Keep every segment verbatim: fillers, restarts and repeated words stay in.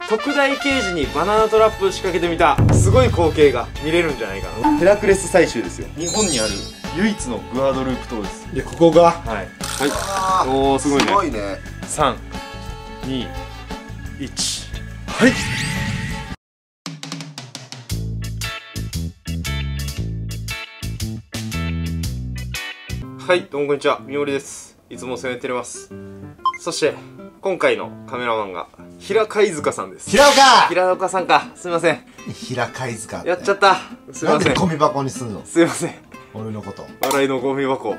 特大ケージにバナナトラップ仕掛けてみた。すごい光景が見れるんじゃないかな。ヘラクレス採集ですよ。日本にある唯一のグアドループ島です。 で、ここがはいはい。おお、すごいね。 すごいね。 さんにいち、はい。はい、どうもこんにちは、みおりです。いつもお世話になっております。そして今回のカメラマンが平貝塚さんです。 平岡平岡さんか、すみません。 平貝塚やっちゃった。すみません。 なんでゴミ箱にすんの。 すみません。 俺のこと笑いのゴミ箱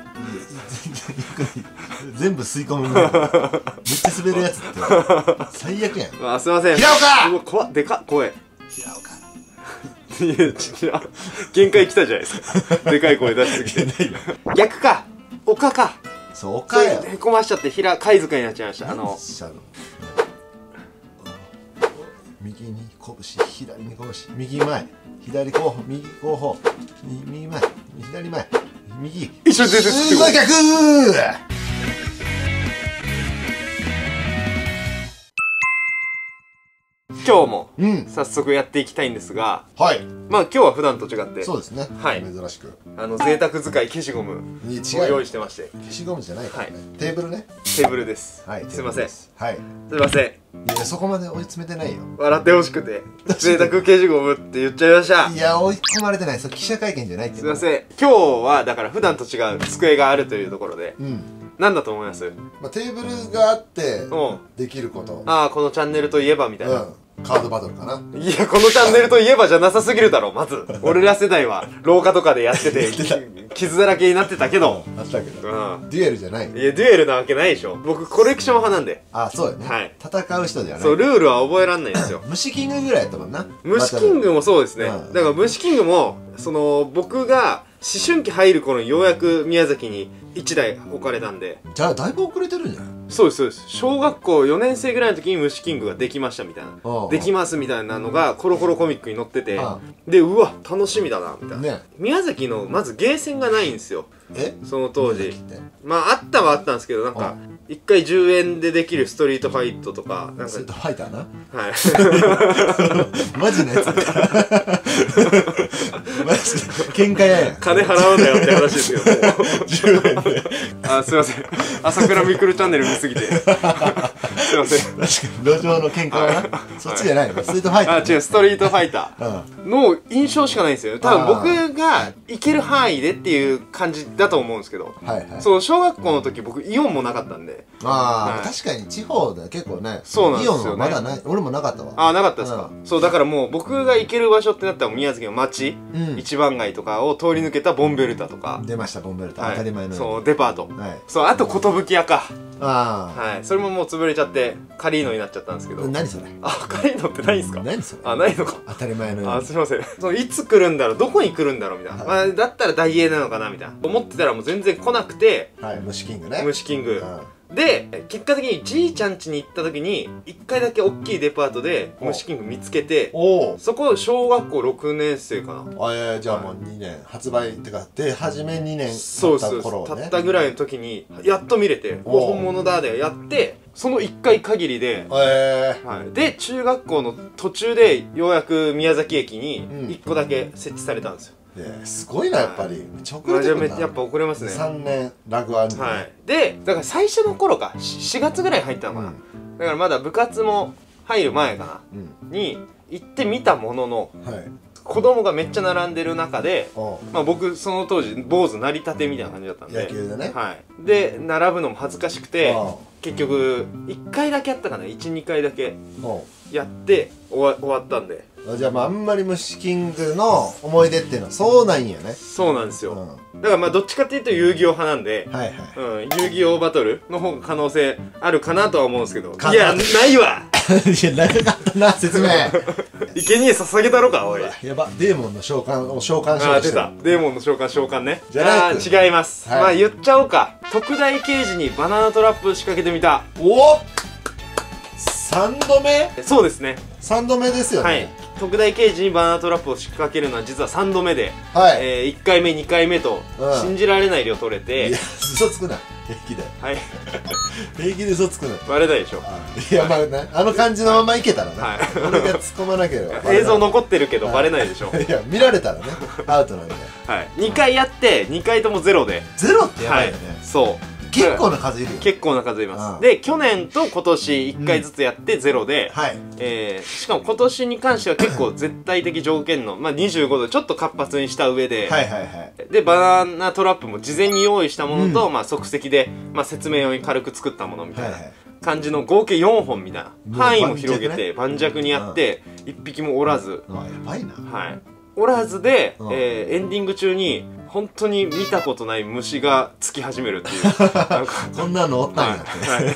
全部吸い込むのめっちゃ滑るやつって最悪やん。 あ、すみません。 平岡うわ、怖っ、でかっ、声。 平岡いや、違う、限界来たじゃないですか。でかい声出しすぎて。逆か、丘か。 そう、丘や。 へこましちゃって平貝塚になっちゃいました。あの右に拳、左に拳、右前、左後方、右後方、右前、左前、右。 一緒に出てすごい逆。 今日もうん早速やっていきたいんですが、 はい。 まあ今日は普段と違って、 そうですね。 はい、 珍しく。 あの贅沢使い消しゴムを用意してまして。 消しゴムじゃないからね。テーブルね。 テーブルです。 はい。 すいません。 はい。 すいません。 いや、そこまで追い詰めてないよ。 笑ってほしくて贅沢消しゴムって言っちゃいました。 いや、追い込まれてない。そう、記者会見じゃないけど。 すいません。今日はだから普段と違う机があるというところで、うん、なんだと思います？ まあ、テーブルがあってうんできること。 ああ、このチャンネルといえばみたいな。うん、 カードバトルかな。 いや、このチャンネルといえばじゃなさすぎるだろ、まず。俺ら世代は廊下とかでやってて傷だらけになってたけど、 あったけど、 うん、 デュエルじゃない。いや、デュエルなわけないでしょ。僕コレクション派なんで。 あ、そうよね。はい。戦う人じゃない。 そう、ルールは覚えらんないんですよ。 虫キングぐらいやったもんな。 虫キングもそうですね。だから虫キングもその僕が思春期入る頃にようやく宮崎にいちだい置かれたんで。じゃあだいぶ遅れてるんじゃない？ そうですそうです。小学校よねん生ぐらいの時に虫キングができましたみたいな、できますみたいなのがコロコロコミックに載ってて、で、うわ楽しみだなみたいな、ね、宮崎のまずゲーセンがないんですよ。えその当時まああったはあったんですけど、なんかいっかいじゅうえんでできるストリートファイトとか、なんかストリートファイターな、 はいマジのやつマジ喧嘩ややん。 金払うんだよって話ですよ。じゅうえんであ、すいません、朝倉未来チャンネル見すぎてすいません。 確かに路上の喧嘩はな、そっちじゃないの。ストリートファイター。 あ、違う、ストリートファイターの印象しかないんですよ。多分僕が行ける範囲でっていう感じだと思うんですけど、そう、小学校の時僕イオンもなかったんで。 ああ、確かに地方で結構ね。 そうなんですよね。 イオンはまだない。俺もなかったわ。 ああ、なかったですか。そう、だからもう僕が行ける場所ってなったら宮崎の街、一番街とかを通り抜けたボンベルタとか出ました。ボンベルタ当たり前の。 そう、デパート。そう、あと寿屋か。 ああ、はい、それももう潰れちゃってカリーノになっちゃったんですけど。 何それ。 あ、カリーノってないんですか。 何それ。 あ、ないのか。 当たり前の。 あ、すいません。そのいつ来るんだろう、どこに来るんだろうみたいな。まあだったら大英なのかなみたいな思ってたらもう全然来なくて。 はい、虫キングね。 虫キングで、結果的にじいちゃん家に行った時にいっかいだけ大きいデパートで虫キング見つけて、そこ小学校ろくねん生かな。 あ、えー、じゃあもうにねん発売ってか出始めにねん経った頃ね、経ったぐらいの時にやっと見れて、本物だでやって、そのいっかい限りで、 えーはい、で中学校の途中でようやく宮崎駅にいっこだけ設置されたんですよ。 すごいな、やっぱり。めっちゃ遅れてるな。 やっぱ遅れますね。 さんねんラグあるんで。 はい。で、だから最初の頃か、しがつぐらい入ったのかな。だからまだ部活も入る前かな。に行ってみたものの、子供がめっちゃ並んでる中で、まあ僕その当時坊主なりたてみたいな感じだったんで。 野球でね。 はい。で、並ぶのも恥ずかしくて、結局いっかいだけやったかな。いち、にかいだけやって終わ終わったんで。 じゃあまああんまり虫キングの思い出っていうのはそうないんやね。 そうなんですよ、うん、だからまあどっちかっていうと遊戯王派なんで、はいはい、うん、遊戯王バトルの方が可能性あるかなとは思うんですけど、いやないわいや長かったな説明生贄捧げたろかおい。 やば、デーモンの召喚を召喚しようとしてる。 あ、出た、デーモンの召喚召喚ね。 じゃない、 違います、はい、まあ言っちゃおうか。特大ケージにバナナトラップ仕掛けてみた。 おっさんどめ。 そうですね、 さんどめですよね。はい、 特大ケージにバナナトラップを仕掛けるのは実はさんどめで、 はい、 えー、いっかいめにかいめと信じられない量取れて、 いや嘘つくな。 平気だよ。 はい。 平気で嘘つくの。 バレないでしょ。 いや、まあね、あの感じのままいけたらね。 はい。 俺が突っ込まなければ。 映像残ってるけどバレないでしょ。 いや、見られたらね、アウトなんで。 はい。にかいやって、にかいともゼロで。 ゼロってやばいよね。 そう。 結構な数いるよ。 結構な数います。で、去年と今年いっかいずつやってゼロで、えしかも今年に関しては結構絶対的条件の、まあ、にじゅうごどちょっと活発にした上で、で、バナナトラップも事前に用意したものと、うん、まあ即席で、まあ、説明用に軽く作ったものみたいな感じの合計よんほんみたいな。範囲も広げて盤石にやって、いっぴきもおらず。 やばいな。 はい。おらずで、えー、エンディング中に本当に見たことない虫がつき始めるっていうこんなのおったんやって、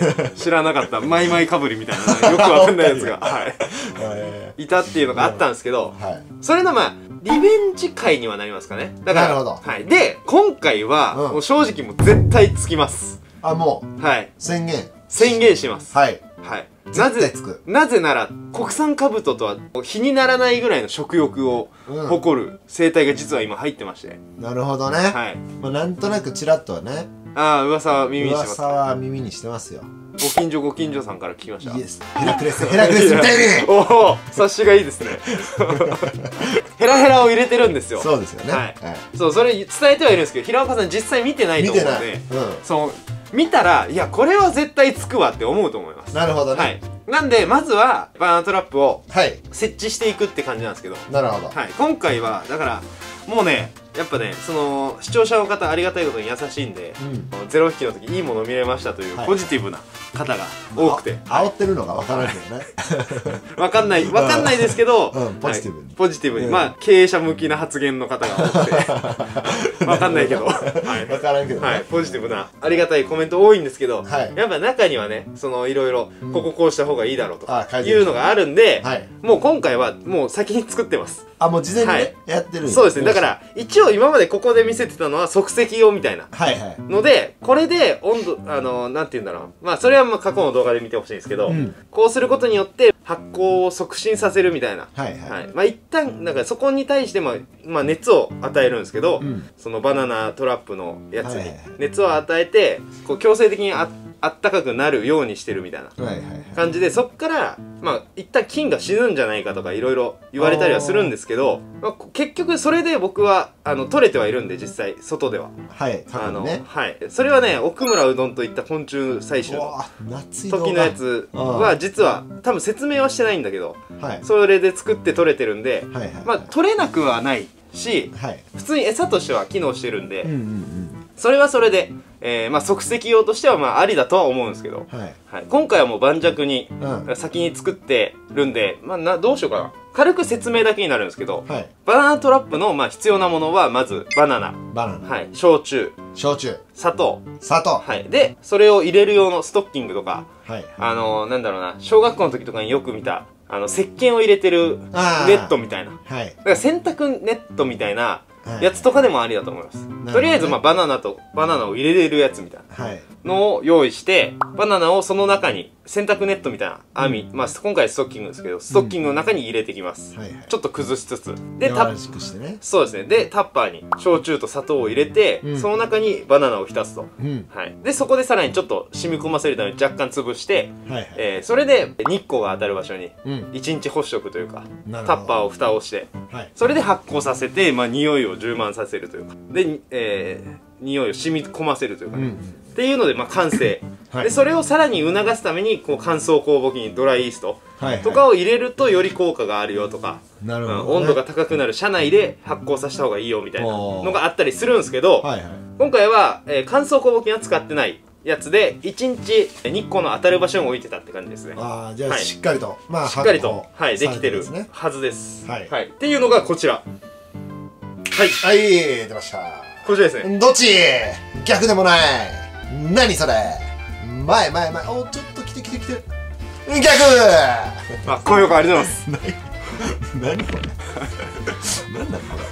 はいはい、知らなかったマイマイかぶりみたいなよくわかんないやつが、はい、いたっていうのがあったんですけど、はい、それのまあリベンジ回にはなりますかね。だからなるほど、 はい、で今回は、うん、もう正直もう絶対つきます。 あ、もう、はい、宣言宣言します。 はい、 はい、なぜなぜなら国産カブトとは比にならないぐらいの食欲を誇る生態が実は今入ってまして、 うん、なるほどね。はい、まあ、なんとなくちらっとはね、 ああ噂は耳にしてます。 噂は耳にしてますよ。 ご近所ご近所さんから聞きました。 イエス、ヘラクレスヘラクレスみたいにおお察しがいいですねヘラヘラを入れてるんですよ。 そうですよね。はい、はい、 そうそれ伝えてはいるんですけど、平岡さん実際見てないと思うので、うん、そう見たら、いや、これは絶対つくわって思うと思います。 なるほどね。 はい。なんで、まずは、バナナトラップを、設置していくって感じなんですけど。 なるほど。 はい。今回は、だから、もうね、やっぱね、その、視聴者の方、ありがたいことに優しいんで、うん、ゼロ引きの時、いいもの見れましたという、ポジティブな方が多くて。 煽ってるのがわからないけどね。 わかんない、わかんないですけど、 うん、ポジティブに。 ポジティブに。まあ、経営者向きな発言の方が多くて。わかんないけど。はい。 わからんけど。 はい。ポジティブな、ありがたいコメント多いんですけど、やっぱ中にはね、その、いろいろ、こここうした方がいいだろうとか、いうのがあるんで、もう今回は、もう先に作ってます。 あ、もう事前にね、やってるんです。 そうですね。だから、一応今までここで見せてたのは即席用みたいなので、これで温度、あの、なんて言うんだろう。まあ、それはまあ過去の動画で見てほしいんですけど、こうすることによって発酵を促進させるみたいな。はいはい。まあ、一旦、なんかそこに対しても、まあ、熱を与えるんですけど、そのバナナトラップのやつに熱を与えて、こう強制的にああったかくなるようにしてるみたいな感じで、そっからまあ一旦菌が死ぬんじゃないかとかいろいろ言われたりはするんですけど、まあ、結局それで僕はあの取れてはいるんで、実際外では、はいあの、ね、はいそれはね、奥村うどんといった昆虫採取の時のやつは実は多分説明はしてないんだけど、はい、それで作って取れてるんで、まあ取れなくはないし、はい、普通に餌としては機能してるんで、それはそれで、えー、まあ即席用としてはまあありだとは思うんですけど、はいはい、今回はもう盤石に先に作ってるんで、まあなどうしようかな、軽く説明だけになるんですけど、はい、バナナトラップのまあ必要なものはまずバナナ、バナナ、はい、焼酎、 焼酎、 砂糖、 砂糖、 はい、でそれを入れる用のストッキングとか、はい、あのー、なんだろうな、小学校の時とかによく見たあの石鹸を入れてるネットみたいな、はい、だから洗濯ネットみたいなやつとかでもありだと思います。はい、とりあえずまあバナナとバナナを入れれるやつみたいなのを用意して、バナナをその中に洗濯ネットみたいな網、うん、まあ今回ストッキングですけど、ストッキングの中に入れてきます。うん、ちょっと崩しつつ、でタッ、ね、そうですね。でタッパーに焼酎と砂糖を入れて、うん、その中にバナナを浸すと、うん、はい。でそこでさらにちょっと染み込ませるために若干潰して、はい、えー、それで日光が当たる場所にいちにち干しておくというか、うん、タッパーを蓋をして、はい、それで発酵させて、まあ匂いを充満させるというか、で、えー、匂いを染み込ませるというかね、うん、っていうのでまあ完成。はい、でそれをさらに促すためにこう乾燥酵母菌、ドライイーストとかを入れるとより効果があるよとか、なるほど、ね、うん、温度が高くなる車内で発酵させた方がいいよみたいなのがあったりするんですけど、はいはい、今回は、えー、乾燥酵母菌は使ってないやつでいちにち日光の当たる場所に置いてたって感じですね。 ああ、じゃあ、はい、しっかりと、まあ、 しっかりと、はい、できてるはずです。はい、はい、っていうのがこちら。はい、 はい、出ました。 こちらですね。 どっち？逆でもない。何それ？前前前。お、ちょっと来て来て来て。逆。 あ、高評価ありがとうございます。 何これ？何なのこ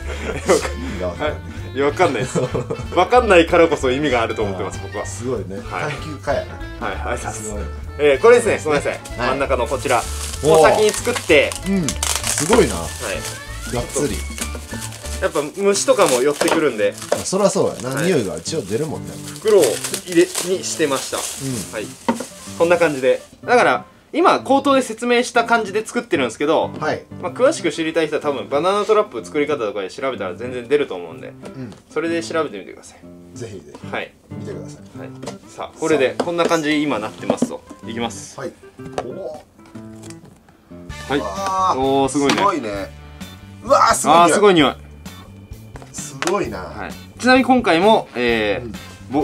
れ？ いや、わかんないです。わかんないからこそ意味があると思ってます、僕は。 すごいね。探求家やな。 はい、ありがとうございます。えー、これですね、すみません。真ん中のこちら。を先に作って。 うん。すごいな。はい。がっつり。 やっぱ虫とかも寄ってくるんで、 そりゃそうやな、匂いが一応出るもんね。 袋を入れにしてました。はい、こんな感じで、だから今口頭で説明した感じで作ってるんですけど、はい、まあ詳しく知りたい人は多分バナナトラップ作り方とかで調べたら全然出ると思うんで、うん、それで調べてみてください。ぜひぜひ、はい、見てください。はい、さあこれでこんな感じ今なってますと。いきます。はい。おお。はい。おお、すごいね。すごいね。うわー、すごい。あー、すごい匂い。すごいな。はい。ちなみに今回も、えー。うん、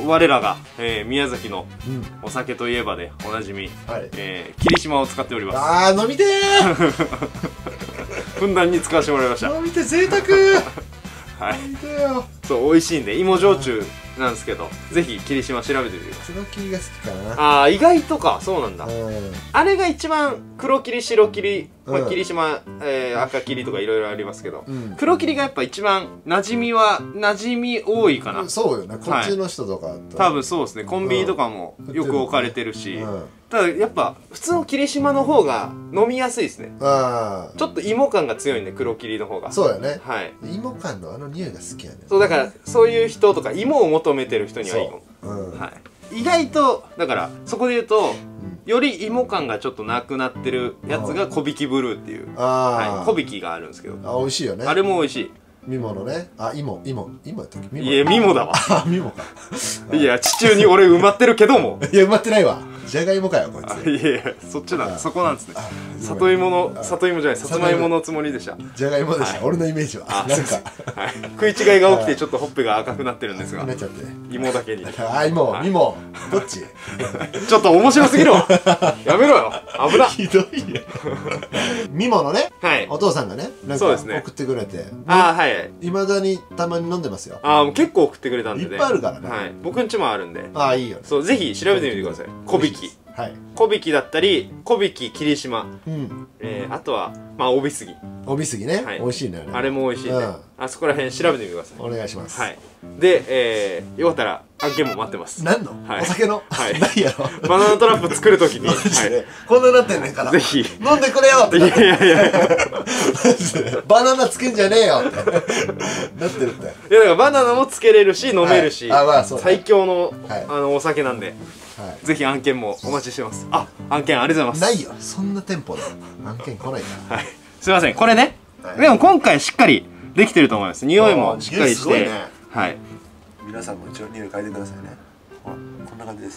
我らが、えー、宮崎のお酒といえばでおなじみ、はい、えー、霧島を使っております。あー、飲みてーふんだんに使わせてもらいました。飲みて、贅沢はい、飲みてよ。そう、美味しいんで、芋焼酎なんですけど、ぜひ霧島調べてみてください。黒霧が好きかな。あー、意外とか、そうなんだ。あれが一番黒霧、白霧、まあ、霧島、えー、赤霧とかいろいろありますけど、うん、黒霧がやっぱ一番馴染みは馴染み多いかな。そうよね、こっちの人とか、はい、多分そうですね。コンビニとかもよく置かれてるし、うん、ただやっぱ普通の霧島の方が飲みやすいですね。あ、ちょっと芋感が強いんで、黒霧の方が。そうやね。はい、芋感のあの匂いが好きやね。そうだから、そういう人とか芋を求めてる人にはいいかも。うん、はい、意外とだからそこで言うと、より芋感がちょっとなくなってるやつが小引ブルーっていう、はい、小引があるんですけど、あ、美味しいよね。あれも美味しい。ミモのね、あ、芋、芋、芋やったっけ？いや、ミモだわ。あ、ミモか。いや、地中に俺埋まってるけども。いや、埋まってないわ。じゃがいもかよ、こいつ。いやいや、そっちなん、そこなんですね。里芋の、里芋じゃない、さつまいものつもりでした。じゃがいもでした、俺のイメージは。なんか、食い違いが起きて、ちょっとほっぺが赤くなってるんですが。なっちゃって。芋だけに。あ、芋、ミモ、どっち？ちょっと面白すぎるわ。やめろよ。危な。ひどいよ。ミモのね、お父さんがね、なんか送ってくれて。あ、はい。いまだにたまに飲んでますよ。あ、結構送ってくれたんでね。いっぱいあるからね。はい。僕んちもあるんで。あ、いいよ。そう、ぜひ調べてみてください。小引。はい、小引だったり小引霧島、うん、えー、あとはまあ帯杉帯杉ね、はい、美味しいね。あれも美味しいんで、うん、あそこら辺調べてみてください。お願いします。はい、で、えー、よかったら案件も待ってます。何の、はい、お酒の、はい、何やろバナナトラップ作るときに、はい、こんななってんねんからぜひ飲んでくれよって。いやいやいやバナナつけんじゃねえよってなってるって。いやだからバナナもつけれるし飲めるし、はい、あ、まあそう、最強の、はい、あのお酒なんで、はい、ぜひ案件もお待ちしてます。あ、案件ありがとうございます。ないよ、そんな店舗で案件来ないから。はい、すいません、これね、はい、でも今回しっかりできてると思います。匂いもしっかりして、ね、はい。皆さんも一応匂い嗅いでくださいね。ほら、こんな感じです。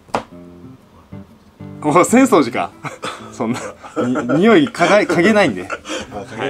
お、浅草寺か。そんなに匂い嗅が嗅げないんで。はい。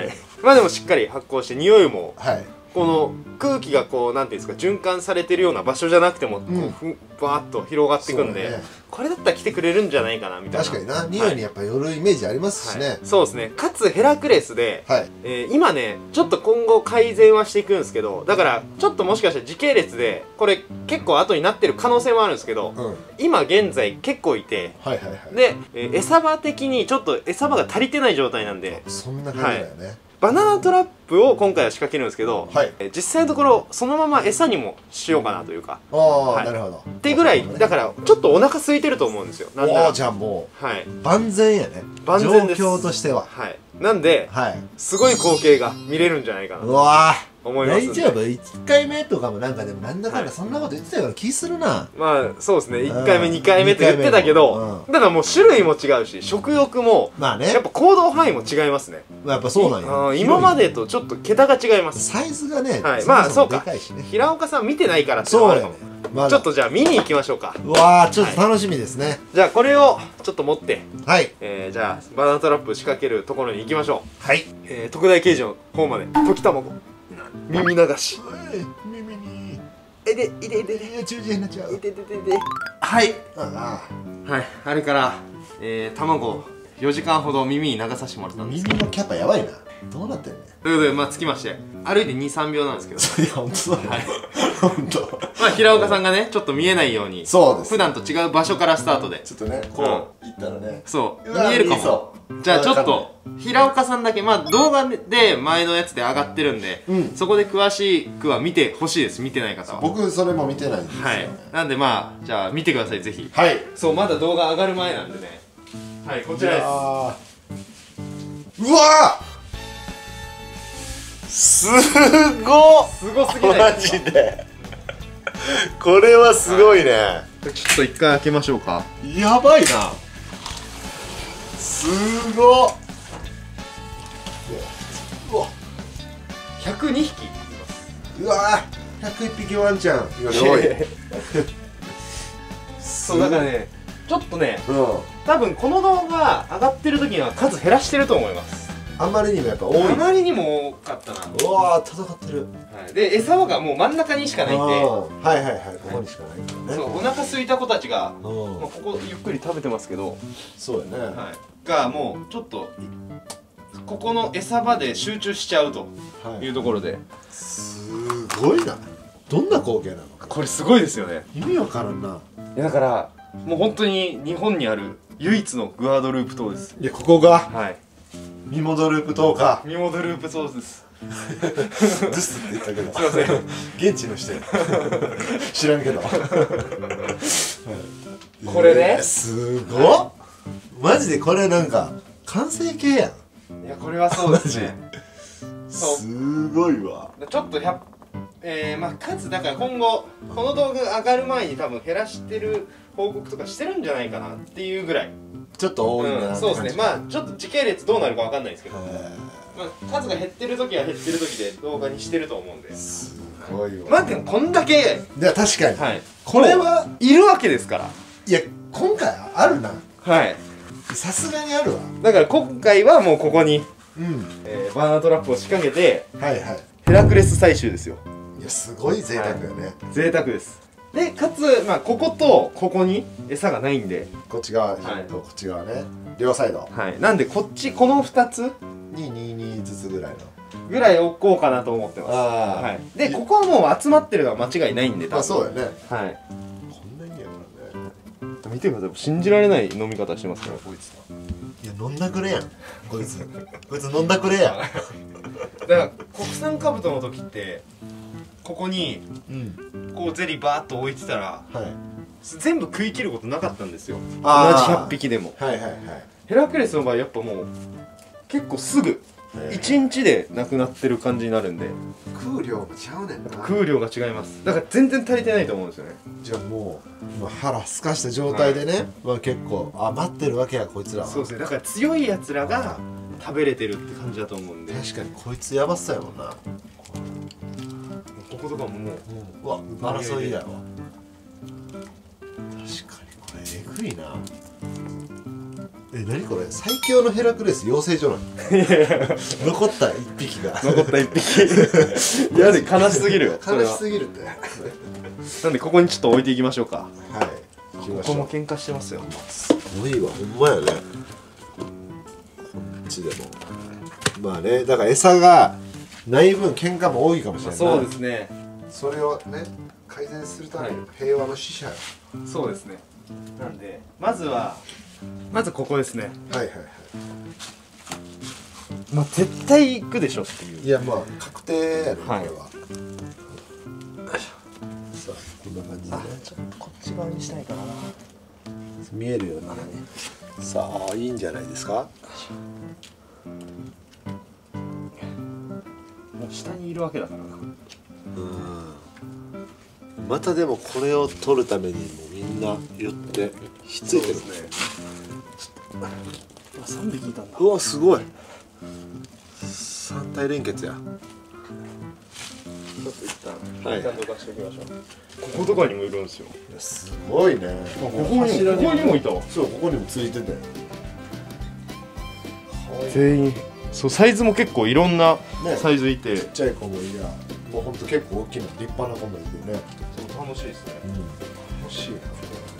まあでもしっかり発酵して匂いも。はい。この空気がこうなんていうんですか、循環されてるような場所じゃなくてもこうふバーッと広がっていくんで、ね、これだったら来てくれるんじゃないかなみたいな。確かにな、匂いにやっぱ寄るイメージありますしね、はい、そうですね。かつヘラクレスで、はい、えー、今ねちょっと今後改善はしていくんですけど、だからちょっともしかしたら時系列でこれ結構後になってる可能性もあるんですけど、うん、今現在結構いて、で、えー、餌場的にちょっと餌場が足りてない状態なんで、そんな感じだよね、はい、バナナトラップを今回は仕掛けるんですけど、はい、え実際のところそのまま餌にもしようかなというか、ああ、はい、なるほどってぐらいだからちょっとお腹空いてると思うんですよ。なんだ、じゃあもう、はい、万全やね、万全です、状況としては。はい、なんで、はい、すごい光景が見れるんじゃないかなと思います。大丈夫？いっかいめとかもなんかでもなんだかんだそんなこと言ってたから気するな。まあそうですね、いっかいめにかいめって言ってたけど、だからもう種類も違うし食欲もまあね、やっぱ行動範囲も違いますね。やっぱそうなんや。今までとちょっと桁が違います。サイズがね、はい、まあそうか、平岡さん見てないからってのもあるかも。ちょっとじゃあ見に行きましょうか。うわー、ちょっと楽しみですね。じゃあこれをちょっと持って、はい、えじゃあバナナトラップ仕掛けるところに行きましょう。はい、え特大刑事の方まで溶き卵耳流し、耳にえでいでいでいで中耳になっちゃう、いでででで、はい、ああ、はい、あれからえ卵よじかんほど耳に流させてもらったんですけど、耳のキャパやばいな。どうなってんねん。ということで、まあつきまして歩いてにさんびょうなんですけど、いや本当そうだね、本当。まあ平岡さんがねちょっと見えないように、そうです、普段と違う場所からスタートでちょっとねこう行ったらね、そう見えるかも。じゃあちょっと平岡さんだけ、まあ動画で前のやつで上がってるんで、そこで詳しくは見てほしいです、見てない方は。僕それも見てないんですよ。はい、なんでまあじゃあ見てください、ぜひ。はい、そう、まだ動画上がる前なんでね。はい、こちらです。うわー、 すごっ、 すごすぎないマジでこれはすごいね、はい、 ちょっと一回開けましょうか。 やばいな、すごっ。うわひゃくにひきいます。 うわひゃくいっぴきワンちゃんより多いそうだからね、ちょっとね、 うん、 多分この動画上がってる時には数減らしてると思います。 あまりにもやっぱ多い。 あまりにも多かったな。 うわー戦ってる、 はい、で餌場がもう真ん中にしかないんで、 はいはいはい、ここにしかないからね。 そう、お腹空いた子たちが、 うん、 まあ、ここゆっくり食べてますけど、 そうやね、 はい、がもうちょっとここの餌場で集中しちゃうというところで、はい、 すごいな。どんな光景なのこれ。すごいですよね。 意味わからんな。 いやだからもう本当に日本にある唯一のグアドループ島です。 いやここがはい、 ミモドループ島か。 ミモドループ島です。 ドゥスって言ったけどすいません現地の人知らんけどこれね、 すごっ、はい、マジでこれなんか完成形やん。 いやこれはそうですねすごいわ。 ちょっとひゃくえー、まあ数だから今後この動画上がる前に多分減らしてる報告とかしてるんじゃないかなっていうぐらいちょっと多いな、 うん、そうですね。まあちょっと時系列どうなるかわかんないですけど、まあ、数が減ってる時は減ってる時で動画にしてると思うんで、 すごいわ。 まあでもこんだけ、 いや確かに、 はい、 これはいるわけですから。 いや今回あるな、 はい、 さすがにあるわ。 だから今回はもうここに、 うん、 えー、バーナートラップを仕掛けて、 はいはい、 ヘラクレス採集ですよ。 いやすごい贅沢よね、はい、 贅沢です。でかつ、まあ、こことここに餌がないんで、 こっち側、はい、とこっち側ね、両サイド、 はい、なんでこっちこのふたつにににずつぐらいのぐらい置こうかなと思ってます。あ、はい、でここはもう集まってるのは間違いないんで、多分。 あ、そうやね、 はい、 こんなにやからね。 見てください、信じられない飲み方してますからこいつ。 いや飲んだくれやんこいつこいつ飲んだくれやんだから国産カブトの時ってここに、うん、こうゼリーバーッと置いてたら、はい、全部食い切ることなかったんですよ、同じひゃっぴきでも。はいはいはい。ヘラクレスの場合やっぱもう結構すぐいちにちでなくなってる感じになるんで、 食う量がちゃうねんな。 食う量が違います。だから全然足りてないと思うんですよね。 じゃあもう今腹すかした状態でね、はい、まあ結構余ってるわけやこいつらは。 そうですね。だから強いやつらが食べれてるって感じだと思うんで。 確かにこいつやばそうやもんな。 こことかももう、 うわ争いやわ。確かにこれえぐいな。え、何これ最強のヘラクレス養成所なの残った一匹が残った一匹いやで悲しすぎるよ。 悲しすぎるってなんでここにちょっと置いていきましょうか。 はい、 ここも喧嘩してますよ。 すごいわ、ほんまやね。こっちでもまあね、だから餌がない分喧嘩も多いかもしれない。 そうですね。 それをね改善するための平和の使者よ。 そうですね。なんでまずはまずここですね。 はいはいはい。 まあ絶対行くでしょっていう。 いやまあ確定やね、 はい、 これは。さあこんな感じでね。 ちょっとこっち側にしたいかな。 見えるようにね。さあいいんじゃないですか。 もう下にいるわけだからな。うん。 またでもこれを取るためにもみんな寄ってひっついてるね。 さんびきいたんだ。 うわすごい。三体連結や。 ちょっと一旦、 はい、 一旦どかしておきましょう。こことかにもいるんですよ。 いやすごいね。 ここにも、ここにもいたわ。 そう、ここにもついてて。 全員。そう、サイズも結構いろんなサイズいて、ね、 ちっちゃい子もいや、もうほんと結構大きな立派な子もいてね。 そう楽しいですね。 うん、楽しいな。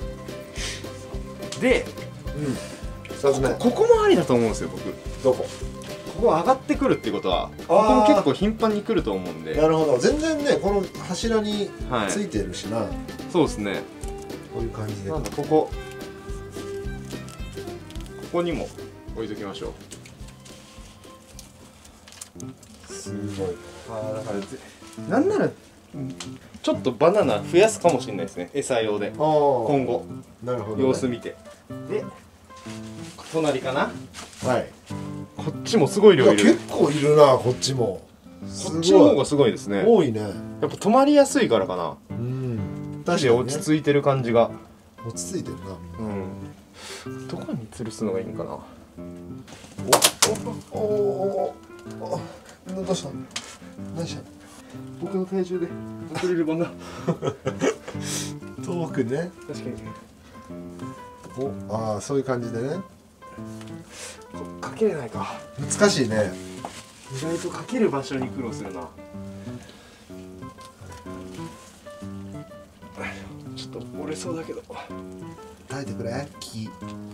で、 うん。二つ目。 ここもありだと思うんですよ、僕。 どこ？ ここ上がってくるってことは、ここも結構頻繁に来ると思うんで。 なるほど。全然ね、この柱についてるしな。はい、 そうですね。 こういう感じで。 なんだここ、ここにも置いときましょう。すごい。 ああ、だからぜなんならちょっとバナナ増やすかもしれないですね、餌用で。今後。 なるほど、ね。 様子見て。で、隣かな。 はい。 こっちもすごい量いる。 いや結構いるな、こっちも。 こっちの方がすごいですね。 多いね。 やっぱ止まりやすいからかな。 うん。 確かに落ち着いてる感じが。 落ち着いてるなみんな。 うん。どこに吊るすのがいいんかな。 おおおお。どうした？何した？ 僕の体重でアクリル板が遠くね。 確かに。 お、ああそういう感じでね。 かけれないか。 難しいね。 意外とかける場所に苦労するな。ちょっと折れそうだけど。 耐えてくれ。木。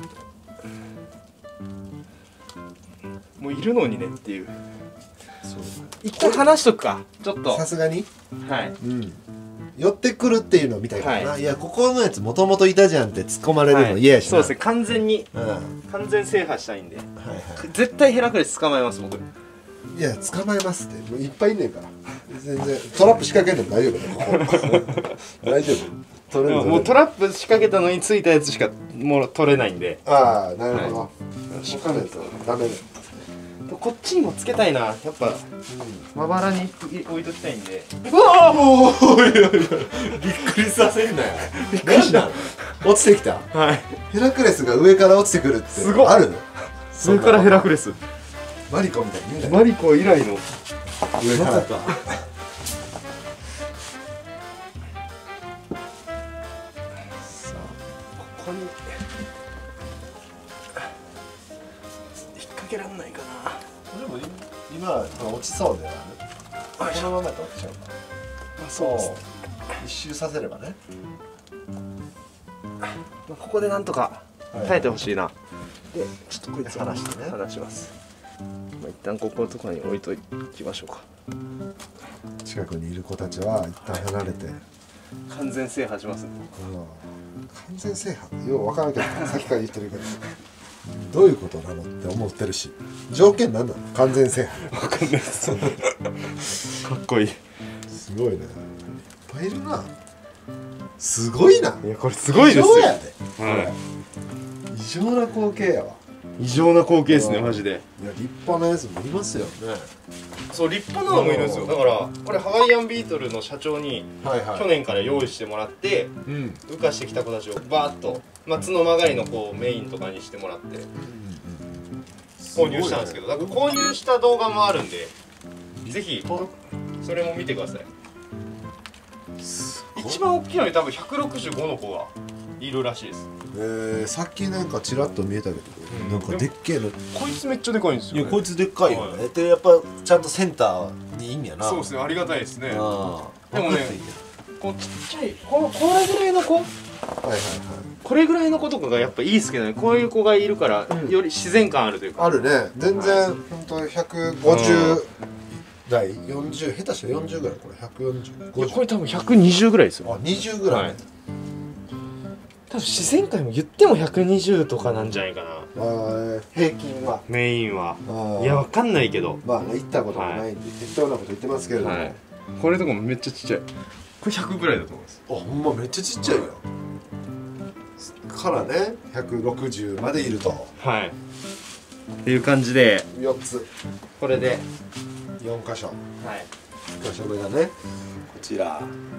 もういるのにねっていう。 そう。 一回話しとくか。ちょっと。 さすがに。 はい。 うん。寄ってくるっていうのを見たいからな、 はい、 いやここのやつもともといたじゃんって突っ込まれるの嫌やしな、 はい、そうですね完全に、うん、完全制覇したいんで、はいはい、絶対ヘラクレス捕まえます僕。 いや捕まえますってもういっぱいいんねんから全然トラップ仕掛けんでも大丈夫だよ大丈夫取れるもうトラップ仕掛けたのについたやつしかもう取れないんで。 ああなるほど、はい、しっかりとダメだ。 こっちにもつけたいなやっぱ、うん、まばらに置いときたいんで。 うわあもういやいやびっくりさせんなよ。びっくりした落ちてきた。はいヘラクレスが上から落ちてくるってすごいあるの。 上からヘラクレスマリコみたいに言うなよ。 マリコ以来の上からか。 さあここに引っ掛けらんないかな。 でも今は落ちそうではね。このままで落ちちゃうから。まあそうですね。一周させればね。 ここでなんとか耐えてほしいな。でちょっとこいつ離してね離します。まあ一旦ここのところに置いときましょうか。 近くにいる子たちは一旦離れて完全制覇しますね。 うん、完全制覇よう分からんけどさっきから言ってるけどどういうことなのって思ってるし条件なんなの完全制覇分かんないですかっこいいすごいねいっぱいいるなすごいないやこれすごいですよ異常やで、はい、異常な光景やわ異常な光景ですねマジで。 いや立派なやつもいますよね。 そう立派なのもいるんですよ。だからこれハワイアンビートルの社長に去年から用意してもらって、うん、浮かしてきた子たちをバーッと、まあ、角曲がりのこうメインとかにしてもらって購入したんですけど、だから購入した動画もあるんでぜひそれも見てください。一番大きいのに多分ひゃくろくじゅうごの子がいるらしいです。 えー、さっきなんかちらっと見えたけど、うん、なんかでっけえのこいつめっちゃでかいんですよ、ね、 いやこいつでっかいよね、はい、でやっぱちゃんとセンターにいいんやな。そうですねありがたいですね。でもねこうちっちゃいこのこれぐらいの子はいはいはいこれぐらいの子とかがやっぱいいですけどね。こういう子がいるから、うん、より自然感あるというかあるね。全然ほんとひゃくごじゅうだいよんじゅう下手したらよんじゅうぐらいこれひゃくよんじゅうごじゅうこれ多分ひゃくにじゅうぐらいですよ。 あにじゅうぐらい、はい、 多分自然界も言ってもひゃくにじゅうとかなんじゃないかな。 あ平均はメインはいやわかんないけどまあ行ったこともないんで、はい、適当なこと言ってますけれども、はい、 これとかもめっちゃちっちゃい。これひゃくぐらいだと思います。 あほんまめっちゃちっちゃいよからねひゃくろくじゅうまでいるとはいっていう感じでよっつこれでよん箇所はいいっ箇所目がねこちら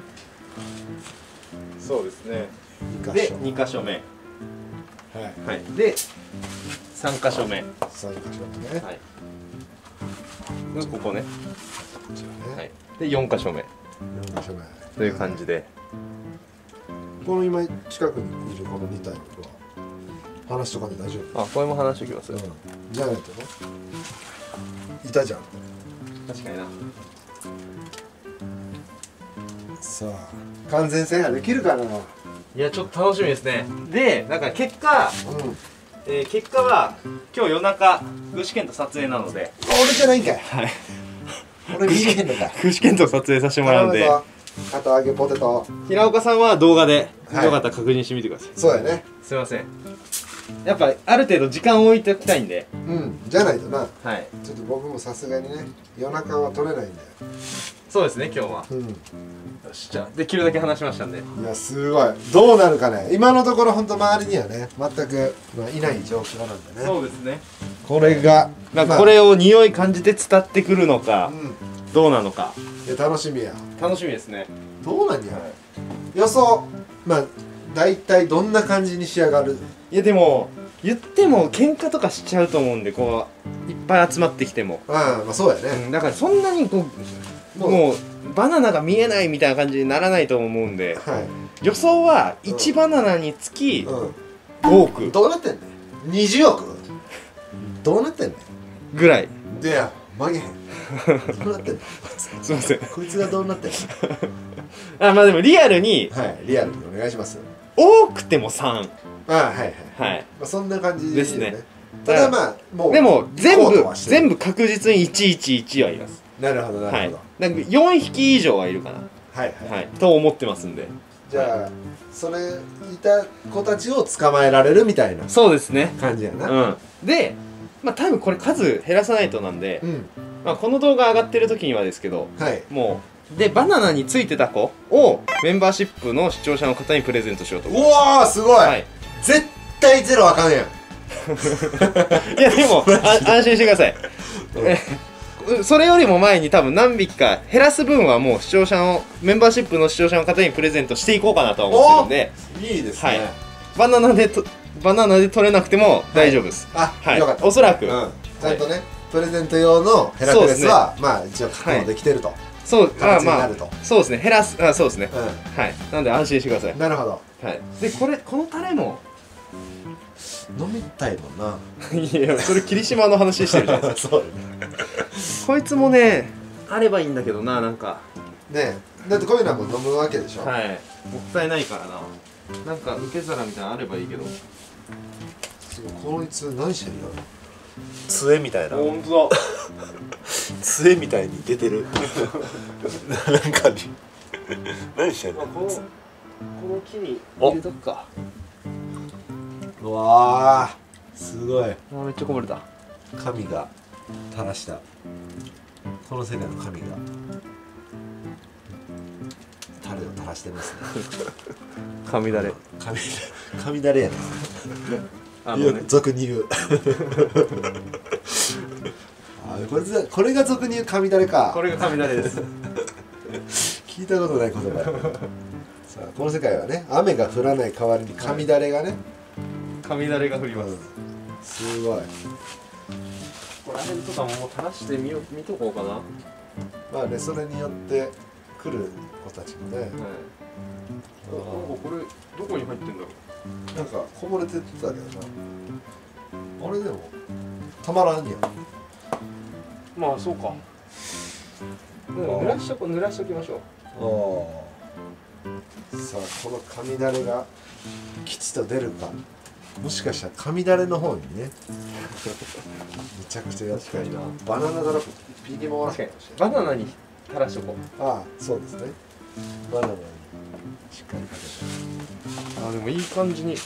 そうですねにでに箇所目はい、はい、でさん箇所目さん箇所目ねはいここねこちらね、 はい、でよん箇所目よん箇所目という感じでこの今近くにいるこのに体は話とかで大丈夫？ あこれも話しておきます、うん、 じゃないとねいたじゃん確かにな。 さあ完全制覇できるかな。いやちょっと楽しみですね。でだから結果、うんえー、結果は今日夜中具志堅と撮影なので俺じゃないんかい。 はい俺見えへんのかい。 具志堅と撮影させてもらうんで片揚げポテト平岡さんは動画でよかったら確認してみてください。 そうやねすいませんやっぱある程度時間を置いておきたいんでうんじゃないとなはいちょっと僕もさすがにね夜中は撮れないんでそうですね今日はうんよしじゃあできるだけ話しましたんでいやすごいどうなるかね今のところ本当周りにはね全く、まあ、いない状況なんでねそうですねこれがまあこれを匂い感じて伝ってくるのか、 どうなのか。 いや楽しみや。 楽しみですね。 どうなんや、予想。まあ大体どんな感じに仕上がる？ いやでも言っても喧嘩とかしちゃうと思うんで、こういっぱい集まってきても、 ああまあそうやね、 うん、だからそんなにこうもうもうバナナが見えないみたいな感じにならないと思うんで、 はい、 予想はいちバナナにつきうん、 ごおくどうなってんねん。にじゅうおくどうなってんねんぐらいでや曲げへんどうなってんのすいませんこいつがどうなってんのあ、まあでもリアルにはいリアルにお願いします。 多くてもさん。 ああはいはい、 はいまあ、そんな感じでですね。 ただまあもうでも全部行動はしてる全部確実にいちいちいちはいます。 なるほどなはいるほど、 なんかよんひき以上はいるかな、 はいはい、 はいと思ってますんで。 じゃあそれいた子たちを捕まえられるみたいなそうですね。 感じやな。 うんで、まあ多分これ数減らさないとなんで、 うんまあ、この動画上がってる時にはですけど、 はいもうでバナナについてた子をメンバーシップの視聴者の方にプレゼントしようと思います。 うわーすごい、 はい、 絶対ゼロあかんやん。 いやでもあ安心してください。えそれよりも前に多分何匹か減らす分はもう視聴者のメンバーシップの視聴者の方にプレゼントしていこうかなとは思ってるんで、 いいですね、 はい、バナナでとバナナで取れなくても大丈夫です。 あ、 はい、 よかったおそらく、 うん、ちゃんとね、プレゼント用のヘラクレスは、まあ一応確保できてると、 そうあ形にまあなると、 そうですね、減らすあそうですね、 うはい、なんで安心してください。 ん、なるほど。 はいでこれこのタレも飲みたいもんな。 いやそれ霧島の話してるじゃないですそうか。こいつもねあればいいんだけどな、なんかねえ、だってこういうのはもう飲むわけでしょ。 はいもったいないからな、なんか受け皿みたいなのあればいいけど。 こいつ何してるの？杖みたいな。 ほんとだ杖みたいに出てる。なんかに何してんの？ このこの木に入れとくか。 うわあすごい。 あめっちゃこぼれた。 神が垂らしたこの世界の神がタレを垂らしてますね。 神だれ神神だれやね。 あのね俗に言うあこれこれが俗に言う神だれか。 これが神だれです。 聞いたことない言葉やさあこの世界はね、雨が降らない代わりに神だれがね、 神だれが降ります、 うん、すごい。 ここら辺とかももう垂らしてみよ見とこうかな。 まあね、それによって来る子たちもね、 はい、なんかこれどこに入ってんだろう。 なんかこぼれてたけどな。あれでもたまらんやん。 まあそうか。濡らしとこ濡らしときましょう。さあこの神だれが吉と出るか。もしかしたら神だれの方にねめちゃくちゃやってるな。バナナだらピーに回ら確かにバナナに垂らしとこう。 ああそうですね。バナナにしっかりかけて。 あでもいい感じに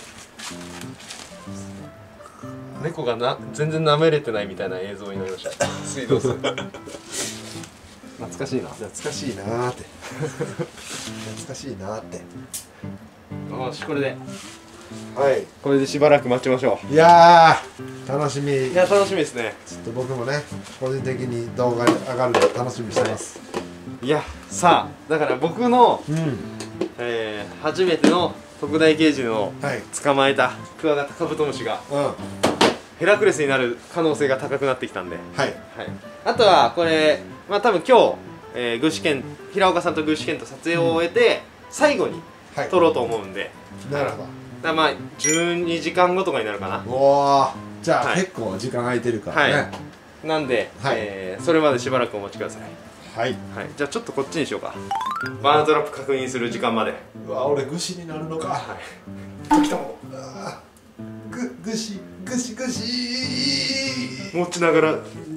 猫がな全然舐めれてないみたいな映像になりました水道水懐かしいな。 懐かしいなーって懐かしいなーってよしこれではいこれでしばらく待ちましょう。いやー楽しみ。 う。いや楽しみですね。 ちょっと僕もね個人的に動画に上がるの楽しみにしてます。 いやさあだから僕の、 うんえー、初めての特大刑事のはい捕まえたクワガタカブトムシがうんはヘラクレスになる可能性が高くなってきたんで、 いはい、あとはこれまあ多分今日、えー、具志堅平岡さんと具志堅と撮影を終えて、うん、最後にはい撮ろうと思うんで、 なるほど。 だからまあじゅうにじかんごとかになるかな。 おおじゃあ、 はい結構時間空いてるからね。 はいなんで、 はいえー、それまでしばらくお待ちください。 はい、 はい、じゃあちょっとこっちにしようか。バーナートラップ確認する時間まで。 うわ俺ぐしになるのか。 はい時ともあぐぐしぐしぐし持ちながら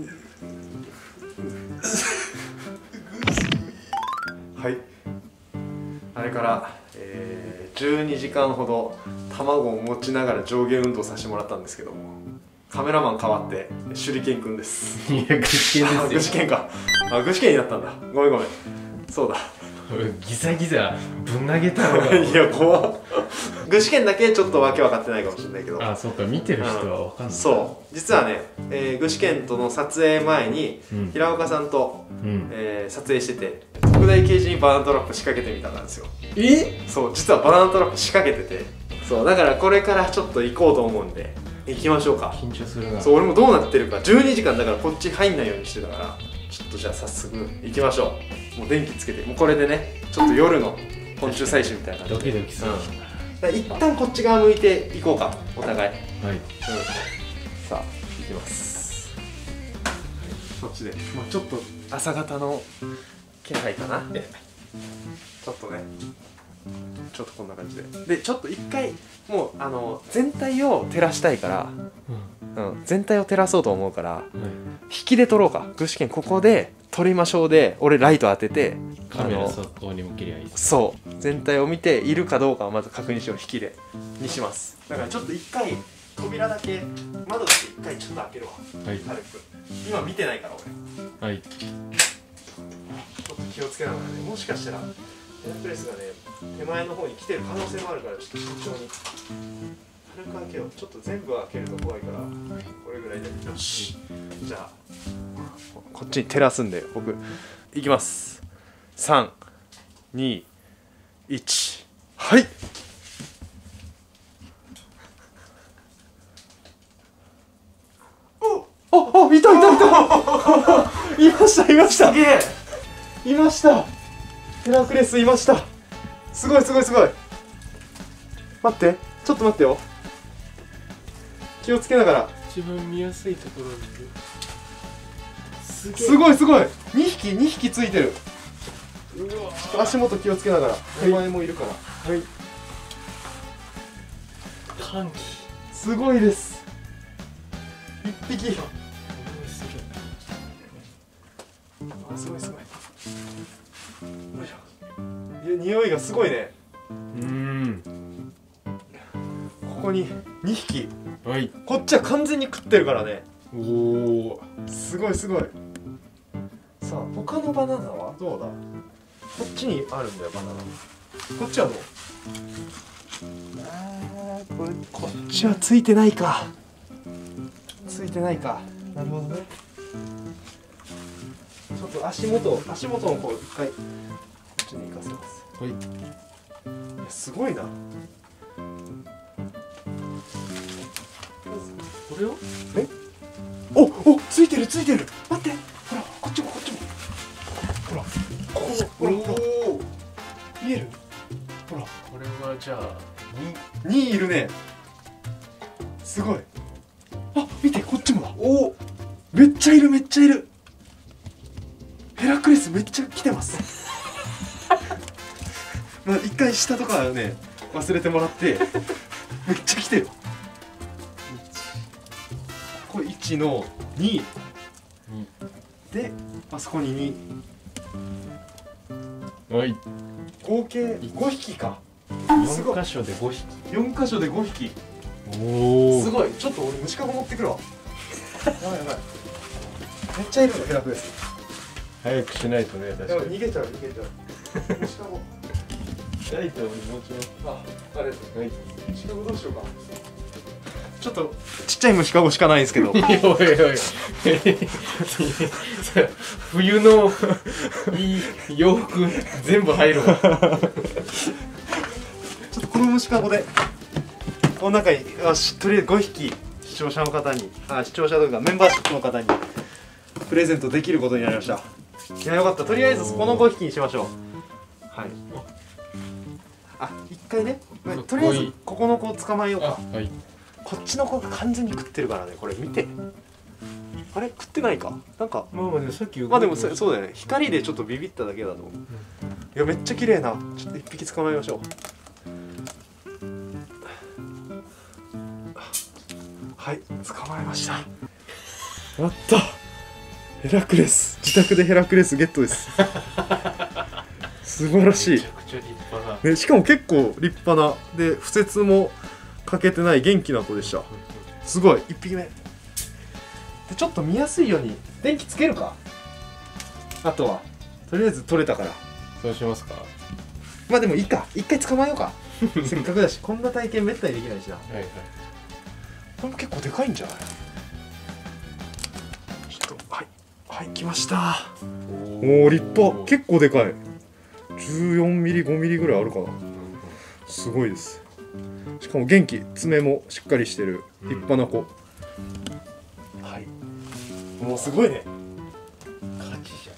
はいあれから、えー、じゅうにじかんほど卵を持ちながら上下運動させてもらったんですけども、カメラマン変わって手裏剣くんです。 いや、具志堅あ具ですよ。 志堅か。あ具志堅になったんだ。ごめんごめん。そうだギザギザぶん投げたのがいや怖っ具志堅だけちょっとわけ分かってないかもしれないけど、 あ、そうか、見てる人は分かんない、うん、 そう実はね、えー、具志堅との撮影前に、うん、平岡さんと、うんえー、撮影してて特大ケージにバナナトラップ仕掛けてみたんですよ。 えそう実はバナナトラップ仕掛けてて、そうだからこれからちょっと行こうと思うんで行きましょうか。 緊張するな。 そう俺もどうなってるかじゅうにじかんだからこっち入んないようにしてたから、ちょっとじゃあ早速行きましょう。もう電気つけて、もうこれでねちょっと夜の昆虫採取みたいなドキドキする、 うん一旦こっち側向いていこうかお互い。はい、うん、さあ行きます。こっちで、まあ、ちょっと朝方の気配かな。ちょっとねちょっとこんな感じででちょっと一回もうあの全体を照らしたいから、うんうん、全体を照らそうと思うから、うん、引きで撮ろうか。具志堅ここで撮りましょうで俺ライト当ててカメラそこに向けりゃいい。 そう全体を見ているかどうかをまず確認しよう。引きでにします。だからちょっと一回扉だけ窓だけ一回ちょっと開けるわ、はい、軽く今見てないから俺、はい、ちょっと気をつけながらね、もしかしたらヘラクレスがね手前の方に来てる可能性もあるから、ちょっと慎重に軽く開けよう。ちょっと全部開けると怖いから、これぐらいでよし。じゃあこっちに照らすんで僕いきます。さん、に、いち、はい。お、あ、いたいたいたいましたいました、すげえいました。ヘラクレスいました。すごいすごいすごい。待って、ちょっと待ってよ、気をつけながら。 一番見やすいところにいる。 すげえ、すごいすごい。にひきにひきついてる。うわ、ちょっと足元気をつけながら。手前もいるから。はい、 歓喜すごいです。一匹。あ、すごいすごい。よいしょ。いや、匂いがすごいね。うん。ここににひき。はい。こっちは完全に食ってるからね。おお。すごいすごい。さあ、他のバナナはどうだ。こっちにあるんだよバナナ。こっちはどう。あー、これこっちはついてないか。ついてないか。なるほどね。ちょっと足元足元の方一回こっちに行かせます。はい。いや、すごいな。これをえおお、ついてるついてる。待って、ほらこっちもこっちも。ほらここほらほら見える。ほらこれはじゃあににいるね。すごい。あ、見てこっちもだ。おお、めっちゃいるめっちゃいる。ヘラクレスめっちゃ来てますまあ一回下とかね忘れてもらってめっちゃ来てる。これいちのにで、あそこにに。はい、合計ごひきか。 よんかしょでごひき。 よんかしょでごひき。おお、すごい。ちょっと俺虫かご持ってくるわやばいやばい、めっちゃいるのヘラクレス。 早くしないとね。確かに逃げちゃう逃げちゃう虫かごライトにもうちょっと。 あ、あれ、はい、虫かごどうしようか。ちょっとちっちゃい虫かごしかないんですけどおいおいおい冬のいい洋服全部入るわちょっとこの虫かごでこの中に、あしとりあえずごひき視聴者の方に、あ視聴者というかメンバーシップの方にプレゼントできることになりました。いや、よかった。とりあえずこのごひきにしましょう。はい。あ、一回ね、とりあえずここの子を捕まえようか。はい。こっちの子が完全に食ってるからね。これ見て。あれ食ってないか。なんかまあまあでさっきまあでもそそうだよね。光でちょっとビビっただけだと思う。うん、いやめっちゃ綺麗な。ちょっと一匹捕まえましょう。はい、捕まえました。やった。ヘラクレス。自宅でヘラクレスゲットです。素晴らしい。めちゃくちゃ立派な。ね、しかも結構立派なで不設もかけてない元気な子でした。すごい。いっぴきめでちょっと見やすいように電気つけるか。あとはとりあえず取れたからそうしますか。 まあでもいいか、一回捕まえようかせっかくだし、こんな体験めったにできないしな。 はいはい。 これも結構でかいんじゃない？ちょっと、はいはい、来ました。おお、立派、結構でかい。じゅうよんミリ、ごミリぐらいあるかな。すごいです。しかも元気、爪もしっかりしてる立派な子、うん、はい。もうすごいね。 ガチじゃ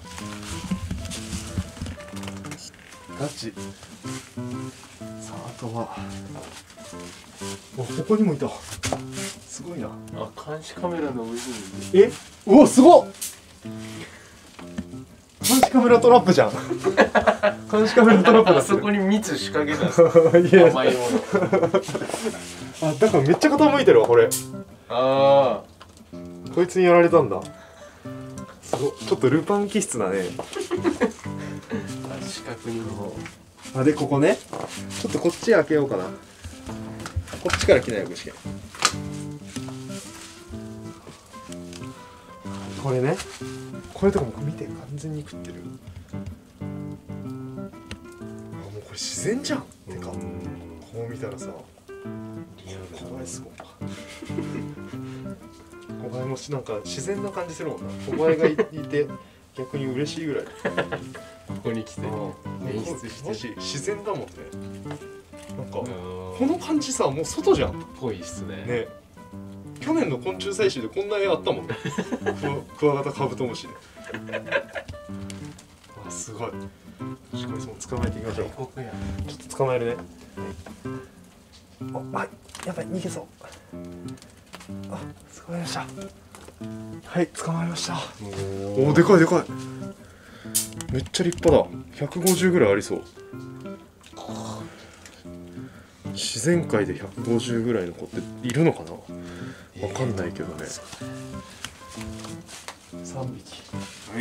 ん。 ガチ。さあ、あとはお、ここにもいた。すごいな。 あ、監視カメラの上に。 え、うわ、すごっ。監視カメラトラップじゃん監視カメラトラップだ。 あそこに蜜仕掛けたんですか。甘いものあ、だからめっちゃ傾いてるわこれ。ああ、こいつにやられたんだ。すご、ちょっとルパン気質だね四角にも。 あ、でここね、ちょっとこっち開けようかな。こっちから来ないよ、具志堅。これね、これとかも見て、完全に食ってる。あ、もうこれ自然じゃん。てか、こう見たらさ、小林すごい。小林もしなんか自然な感じするもんな。小林がいて逆に嬉しいぐらい。 ここに来て演出してマジ自然だもんね。なんかこの感じさ、もう外じゃん。 ぽいっすね。 ね。去年の昆虫採集でこんな絵あったもんね。クワガタカブトムシで。あ、すごい。しかしも捕まえていきましょう。ちょっと捕まえるね。あ、やばい、逃げそう。あ、捕まえました。はい、捕まえました。おお、でかいでかい。めっちゃ立派だ。ひゃくごじゅうぐらいありそう。自然界でひゃくごじゅうぐらいの子っているのかな。わかんないけどね。さんびき。はい。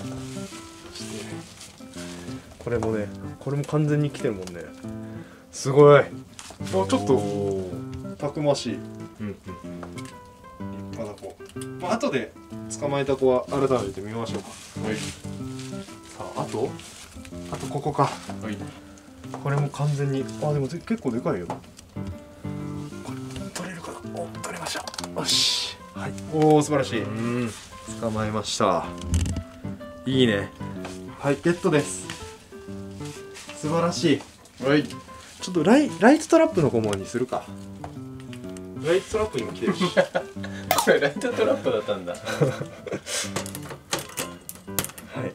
これもね、これも完全に来てるもんね。すごい。あ、ちょっとたくましい。うんうん。立派な子。まあ後で捕まえた子は改めて見ましょうか。はい。さあ、あとあとここか。はい。これも完全に、あ、でも結構でかいよ。これ取れるかな。お、取れました。よし。はい。おお、素晴らしい。うん。捕まえました。いいね。はい、ゲットです。素晴らしい。はい。ちょっとライライトトラップの顧問にするか。ライトトラップにも来てるし。 これライトトラップだったんだ。はい。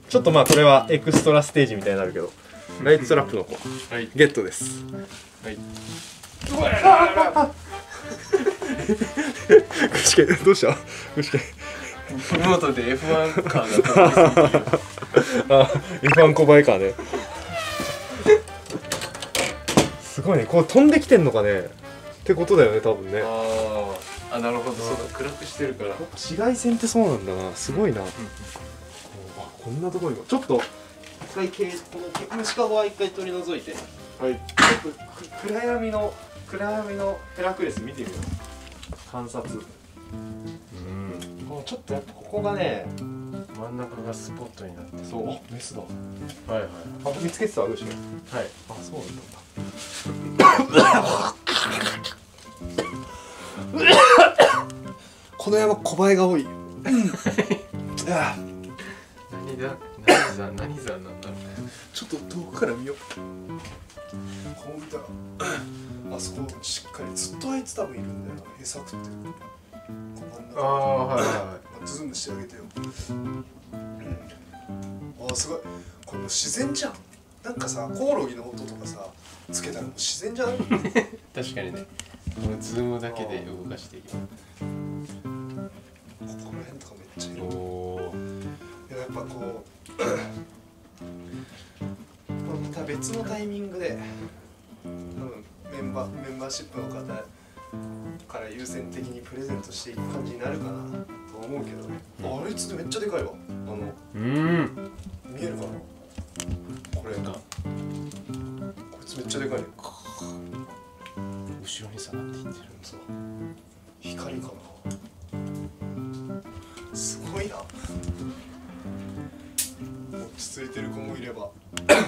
ちょっとまあこれはエクストラステージみたいになるけど、ライトトラップの子、はい、ゲットです。はい。うわあ。具志堅、どうした？具志堅。 フロートで エフワン カーが飛びすぎる。 あ、エフワン 小バイカーね。すごいね、こう飛んできてんのかねってことだよね、多分ね。 ああ、なるほど、そうだ、暗くしてるから。 紫外線ってそうなんだな、すごいな。うん、あ、こんなところにもちょっと一回この虫かごは一回取り除いて、はい、ちょっと暗闇の暗闇のヘラクレス見てみよう。観察。うん。もうちょっとやっぱここがね、 真ん中がスポットになって。 そう、あ、メスだ。 はいはい。 あ、見つけてた、後ろ。はい。あ、そうなんだ。この山小バエが多い。何だ、何山、何山なんだろうね。 ちょっと遠くから見よう。こう見たら、あそこしっかりずっとあいつ多分いるんだよな。餌食ってる。 ああ、はいはい。 ズームしてあげてよ。あ、すごい。これもう自然じゃん。なんかさ、コオロギの音とかさ、つけたらもう自然じゃない？ 確かにね。このズームだけで動かしていきます。 ここら辺とかめっちゃいる。おお。やっぱこう、これまた別のタイミングで、多分メンバーメンバーシップの方から優先的にプレゼントしていく感じになるかなと思うけどね。うん、あれつってめっちゃでかいわ。あの、うん。見えるかな。これが。こいつめっちゃでかいね。 後ろに下がっていってる。 そう。光かな。すごいな。 ち着いてる子もいれば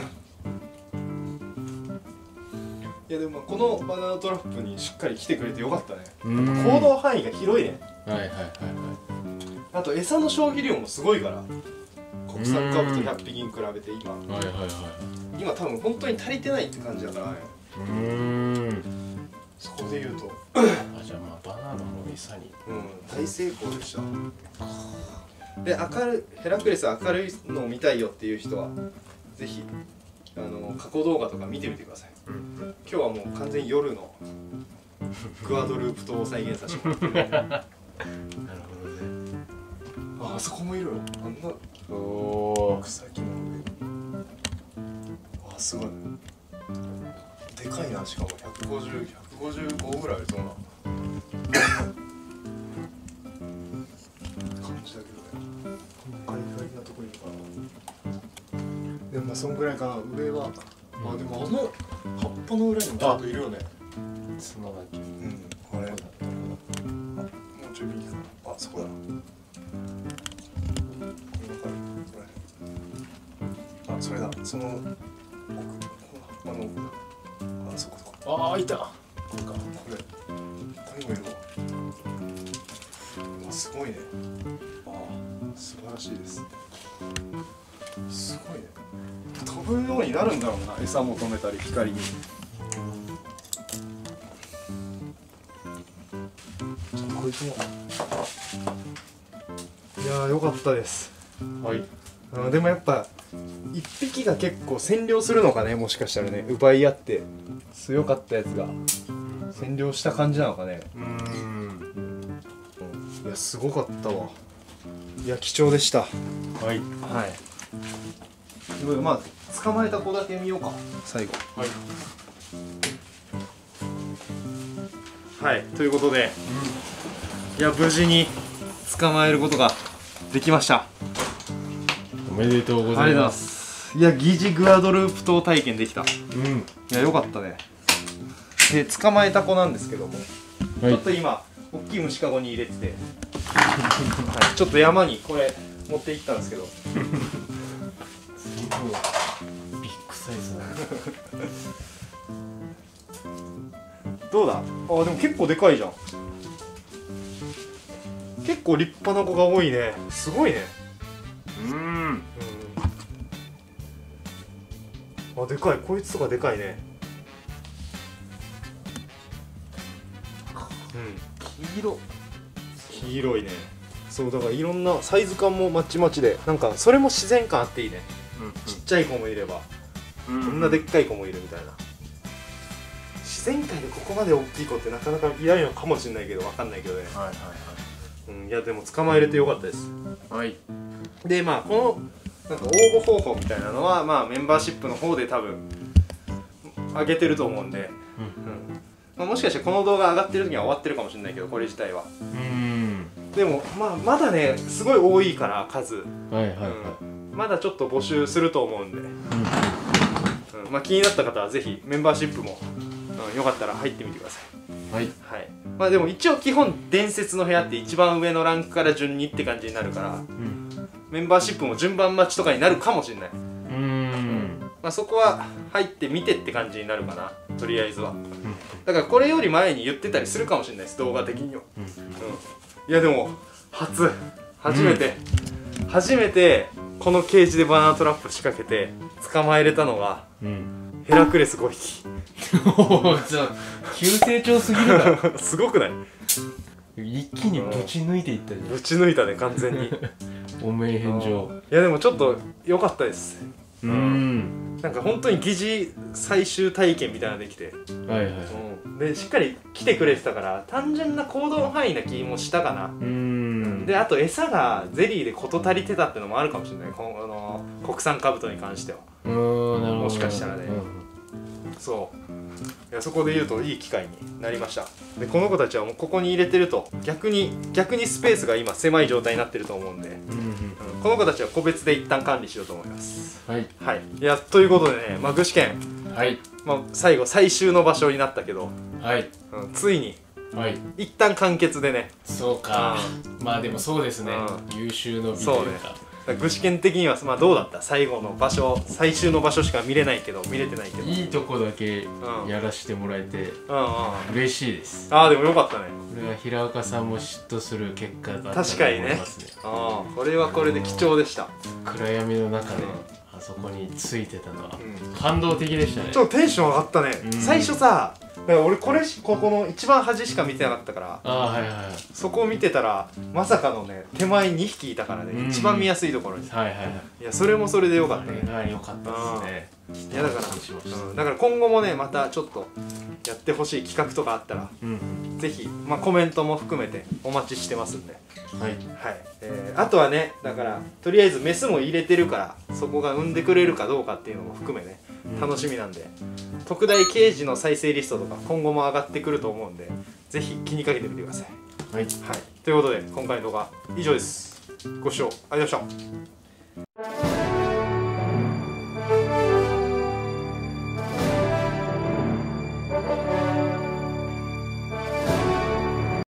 いやでもこのバナナトラップにしっかり来てくれてよかったね。行動範囲が広いね。 はいはいはいはい。 あと餌の消費量もすごいから、国産カブトひゃっぴきに比べて今はいはいはい。 今多分本当に足りてないって感じだからね。 うーん。 そこで言うとあ、じゃあまあバナナの餌に。 うん、大成功でした。で、明るいヘラクレス明るいのを見たいよっていう人はぜひあの過去動画とか見てみてください。うん、今日はもう完全に夜のグアドループ島を再現させてもらってる、ね、なるほどね。あ、あそこもいる。あんなお草木の上に。あ、すごい。でかいな。しかもひゃくごじゅう、ひゃくごじゅうごぐらいありそうな感じだけどね。ガリガリなとこにいるかな。でもまあそんぐらいかな。上はあ、でもあの葉っぱの裏にもちょっといるよね。 角だけ。 うん、あれ。あ、もうちょい右かな。あ、そこだ。あ、それだ。その奥、あの奥だ。あ、そこそこ。 ああ、いた。これか。これ。ここにもいるわ。あ、すごいね。ああ、素晴らしいです。すごいね。飛ぶようになるんだろうな。餌求めたり光に。ちょっとこいつも。いやー、よかったです。はい。あ、でもやっぱ一匹が結構占領するのかね。もしかしたらね、奪い合って強かったやつが占領した感じなのかね。うーん。いや、すごかったわ。いや、貴重でした。はい。はい。まあ捕まえた子だけ見ようか最後。はい。はい、ということで、うん、いや無事に捕まえることができました。 おめでとうございます。 いや、疑似グアドループ島体験できた。うん。いや、よかったね。で、捕まえた子なんですけども、はい、ちょっと今大きい虫かごに入れてて、はい、ちょっと山にこれ持って行ったんですけど。 ビッグサイズだね。 どうだ。あ、でも結構でかいじゃん。結構立派な子が多いね。すごいね。うん、うん、あ、でかい。こいつとかでかいね。うん、黄色黄色いね。そうだからいろんなサイズ感もまちまちで、なんかそれも自然感あっていいね。うん、ちっちゃい子もいれば、うん、こんなでっかい子もいるみたいな。自然界でここまで大きい子ってなかなかいないのかもしれないけど、わかんないけどね。はいはいはい。うん、いやでも捕まえれてよかったです。はい。で、まあこのなんか応募方法みたいなのは、まあメンバーシップの方で多分上げてると思うんで、うん、うん、まあ、もしかしてこの動画上がってる時には終わってるかもしれないけど、これ自体は。うん。でもまあまだね、すごい多いから数。はいはいはい。うん、まだちょっと募集すると思うんで、うん、うん、まあ気になった方はぜひメンバーシップも、うん、よかったら入ってみてください。はい。はい。まあでも一応基本伝説の部屋って一番上のランクから順にって感じになるから、うん、メンバーシップも順番待ちとかになるかもしれない。うーん、うん、まあそこは入ってみてって感じになるかな、とりあえずは。うん、だからこれより前に言ってたりするかもしれないです、動画的には。うん、うん、いやでも初初めて、うん、初めてこのケージでバナナトラップ仕掛けて捕まえれたのが、うん、ヘラクレスごひき。 おお、じゃあ急成長すぎるだろ。 すごくない？ 一気にぶち抜いていったじゃん。 ぶち抜いたね、完全に。 お名返上。 いやでもちょっと良かったです。 うん、 なんか本当に疑似最終体験みたいなのできて、はいはい、うん、でしっかり来てくれてたから単純な行動範囲な気もしたかな。うん、であと餌がゼリーで事足りてたってのもあるかもしれない、この国産カブトに関しては。うん、なるほど。もしかしたらね、うん、そういや、そこで言うといい機会になりました。でこの子たちはもうここに入れてると逆に逆にスペースが今狭い状態になってると思うんで、うん、うん、この子たちは個別で一旦管理しようと思います。はい、はい、いやということでね、まあ、具志堅、はい、まあ、最後最終の場所になったけど、はい、うん、ついに、はい、一旦完結でね。 そうか、うん、まあでもそうですね、うん、優秀の美というか、 具志堅的にはまあどうだった？最後の場所、最終の場所しか見れないけど見れてないけどいいとこだけやらしてもらえて嬉しいです。 ああでもよかったね。 これは平岡さんも嫉妬する結果だったと思いますね。 確かにね。ああこれはこれで貴重でした。 暗闇の中であそこについてたのは感動的でしたね。 ちょっとテンション上がったね。最初さ、だから俺これここの一番端しか見てなかったから、 ああはいはい、 そこを見てたらまさかのね手前にひきいたからね、一番見やすいところに。 はいはいはい。 いやそれもそれでよかったね。 あれが良かったですね。 いやだから、うん、だから今後もねまたちょっとやってほしい企画とかあったら、うん、ぜひ、まあ、コメントも含めてお待ちしてますんで、はい、はいえー、あとはねだからとりあえずメスも入れてるからそこが産んでくれるかどうかっていうのも含めね楽しみなんで、うん、特大刑事の再生リストとか今後も上がってくると思うんでぜひ気にかけてみてください。はい、はい、ということで今回の動画以上です。ご視聴ありがとうございました。